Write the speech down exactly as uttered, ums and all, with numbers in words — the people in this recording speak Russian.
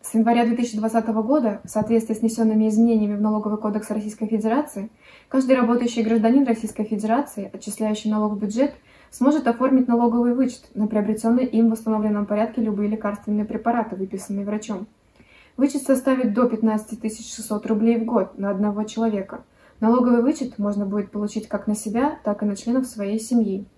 С января две тысячи двадцатого года, в соответствии с внесенными изменениями в Налоговый кодекс Российской Федерации, каждый работающий гражданин Российской Федерации, отчисляющий налог в бюджет, сможет оформить налоговый вычет на приобретенные им в восстановленном порядке любые лекарственные препараты, выписанные врачом. Вычет составит до пятнадцати тысяч шестисот рублей в год на одного человека. Налоговый вычет можно будет получить как на себя, так и на членов своей семьи.